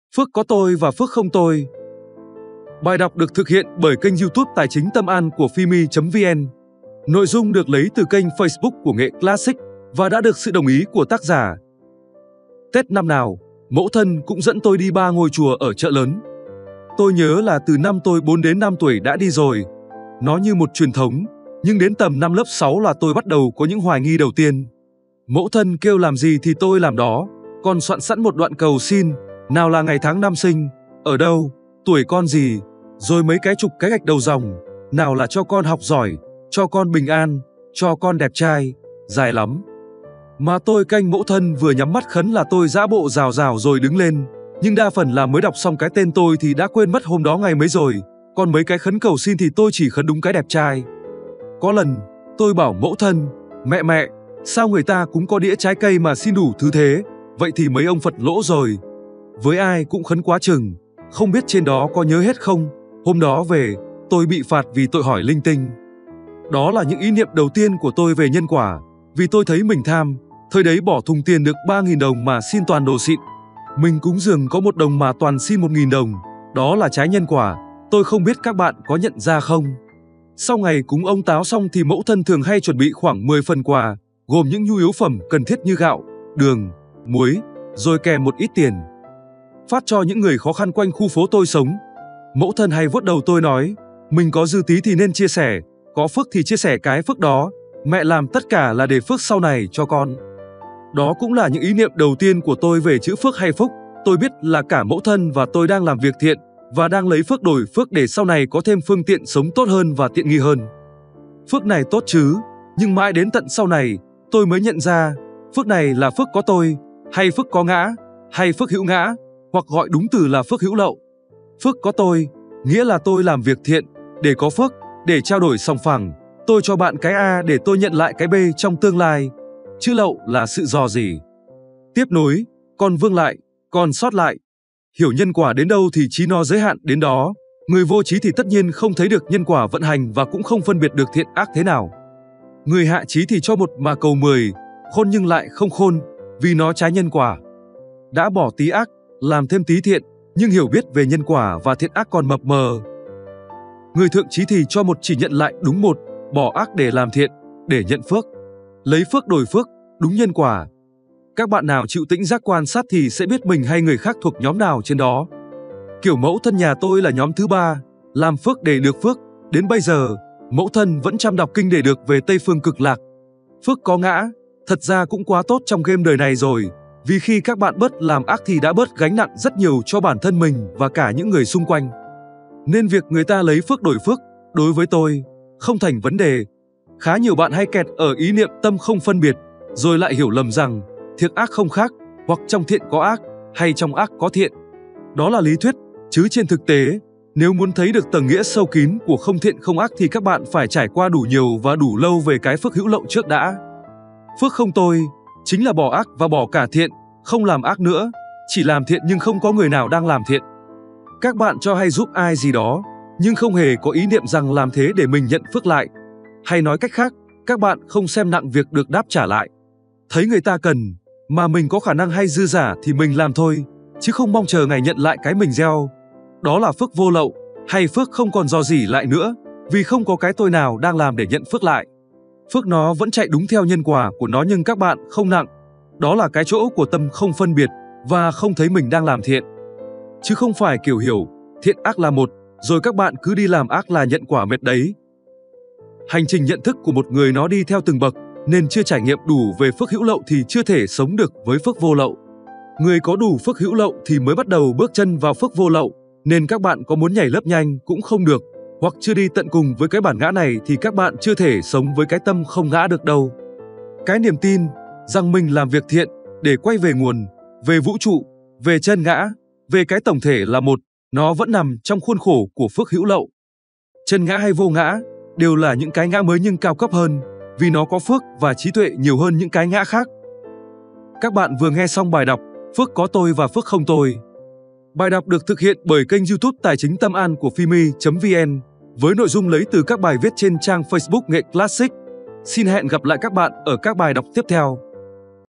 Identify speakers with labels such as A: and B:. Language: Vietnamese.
A: Phước có tôi và phước không tôi. Bài đọc được thực hiện bởi kênh YouTube Tài chính Tâm An của Fimi.vn. Nội dung được lấy từ kênh Facebook của Nghệ Classic và đã được sự đồng ý của tác giả. Tết năm nào, mẫu thân cũng dẫn tôi đi 3 ngôi chùa ở chợ lớn. Tôi nhớ là từ năm tôi 4 đến 5 tuổi đã đi rồi. Nó như một truyền thống, nhưng đến tầm năm lớp 6 là tôi bắt đầu có những hoài nghi đầu tiên. Mẫu thân kêu làm gì thì tôi làm đó, còn soạn sẵn một đoạn cầu xin, nào là ngày tháng năm sinh, ở đâu, tuổi con gì, rồi mấy cái chục cái gạch đầu dòng, nào là cho con học giỏi, cho con bình an, cho con đẹp trai, dài lắm. Mà tôi canh mẫu thân vừa nhắm mắt khấn là tôi giã bộ rào rào rồi đứng lên, nhưng đa phần là mới đọc xong cái tên tôi thì đã quên mất hôm đó ngày mấy rồi, còn mấy cái khấn cầu xin thì tôi chỉ khấn đúng cái đẹp trai. Có lần, tôi bảo mẫu thân, mẹ, sao người ta cũng có đĩa trái cây mà xin đủ thứ thế, vậy thì mấy ông Phật lỗ rồi. Với ai cũng khấn quá chừng, không biết trên đó có nhớ hết không, hôm đó về, tôi bị phạt vì tội hỏi linh tinh. Đó là những ý niệm đầu tiên của tôi về nhân quả, vì tôi thấy mình tham, thời đấy bỏ thùng tiền được 3.000 đồng mà xin toàn đồ xịn. Mình cúng dường có 1 đồng mà toàn xin 1.000 đồng, đó là trái nhân quả, tôi không biết các bạn có nhận ra không. Sau ngày cúng ông Táo xong thì mẫu thân thường hay chuẩn bị khoảng 10 phần quà, gồm những nhu yếu phẩm cần thiết như gạo, đường, muối, rồi kèm một ít tiền. Phát cho những người khó khăn quanh khu phố tôi sống. Mẫu thân hay vuốt đầu tôi nói, mình có dư tí thì nên chia sẻ, có phước thì chia sẻ cái phước đó, mẹ làm tất cả là để phước sau này cho con. Đó cũng là những ý niệm đầu tiên của tôi về chữ phước hay phúc. Tôi biết là cả mẫu thân và tôi đang làm việc thiện và đang lấy phước đổi phước để sau này có thêm phương tiện sống tốt hơn và tiện nghi hơn. Phước này tốt chứ, nhưng mãi đến tận sau này, tôi mới nhận ra, phước này là phước có tôi, hay phước có ngã, hay phước hữu ngã, hoặc gọi đúng từ là phước hữu lậu. Phước có tôi, nghĩa là tôi làm việc thiện, để có phước, để trao đổi sòng phẳng, tôi cho bạn cái A để tôi nhận lại cái B trong tương lai. Chữ lậu là sự rò rỉ, tiếp nối, còn vương lại, còn sót lại. Hiểu nhân quả đến đâu thì trí nó giới hạn đến đó. Người vô trí thì tất nhiên không thấy được nhân quả vận hành và cũng không phân biệt được thiện ác thế nào. Người hạ trí thì cho 1 mà cầu 10, khôn nhưng lại không khôn, vì nó trái nhân quả. Đã bỏ tí ác, làm thêm tí thiện, nhưng hiểu biết về nhân quả và thiện ác còn mập mờ. Người thượng trí thì cho 1 chỉ nhận lại đúng 1, bỏ ác để làm thiện, để nhận phước. Lấy phước đổi phước, đúng nhân quả. Các bạn nào chịu tĩnh giác quan sát thì sẽ biết mình hay người khác thuộc nhóm nào trên đó. Kiểu mẫu thân nhà tôi là nhóm thứ 3, làm phước để được phước. Đến bây giờ, mẫu thân vẫn chăm đọc kinh để được về Tây Phương Cực Lạc. Phước có ngã, thật ra cũng quá tốt trong game đời này rồi. Vì khi các bạn bớt làm ác thì đã bớt gánh nặng rất nhiều cho bản thân mình và cả những người xung quanh. Nên việc người ta lấy phước đổi phước, đối với tôi, không thành vấn đề. Khá nhiều bạn hay kẹt ở ý niệm tâm không phân biệt, rồi lại hiểu lầm rằng thiện ác không khác, hoặc trong thiện có ác, hay trong ác có thiện. Đó là lý thuyết, chứ trên thực tế, nếu muốn thấy được tầng nghĩa sâu kín của không thiện không ác thì các bạn phải trải qua đủ nhiều và đủ lâu về cái phước hữu lậu trước đã. Phước không tôi, chính là bỏ ác và bỏ cả thiện, không làm ác nữa, chỉ làm thiện nhưng không có người nào đang làm thiện. Các bạn cho hay giúp ai gì đó, nhưng không hề có ý niệm rằng làm thế để mình nhận phước lại. Hay nói cách khác, các bạn không xem nặng việc được đáp trả lại. Thấy người ta cần, mà mình có khả năng hay dư giả thì mình làm thôi, chứ không mong chờ ngày nhận lại cái mình gieo. Đó là phước vô lậu, hay phước không còn rò rỉ lại nữa, vì không có cái tôi nào đang làm để nhận phước lại. Phước nó vẫn chạy đúng theo nhân quả của nó nhưng các bạn không nặng. Đó là cái chỗ của tâm không phân biệt và không thấy mình đang làm thiện. Chứ không phải kiểu hiểu, thiện ác là một, rồi các bạn cứ đi làm ác là nhận quả mệt đấy. Hành trình nhận thức của một người nó đi theo từng bậc, nên chưa trải nghiệm đủ về phước hữu lậu thì chưa thể sống được với phước vô lậu. Người có đủ phước hữu lậu thì mới bắt đầu bước chân vào phước vô lậu, nên các bạn có muốn nhảy lớp nhanh cũng không được, hoặc chưa đi tận cùng với cái bản ngã này thì các bạn chưa thể sống với cái tâm không ngã được đâu. Cái niềm tin rằng mình làm việc thiện để quay về nguồn, về vũ trụ, về chân ngã, về cái tổng thể là một, nó vẫn nằm trong khuôn khổ của phước hữu lậu. Chân ngã hay vô ngã đều là những cái ngã mới nhưng cao cấp hơn, vì nó có phước và trí tuệ nhiều hơn những cái ngã khác. Các bạn vừa nghe xong bài đọc Phước có tôi và phước không tôi. Bài đọc được thực hiện bởi kênh YouTube Tài chính Tâm An của Fimi.vn với nội dung lấy từ các bài viết trên trang Facebook Nghệ Classic. Xin hẹn gặp lại các bạn ở các bài đọc tiếp theo.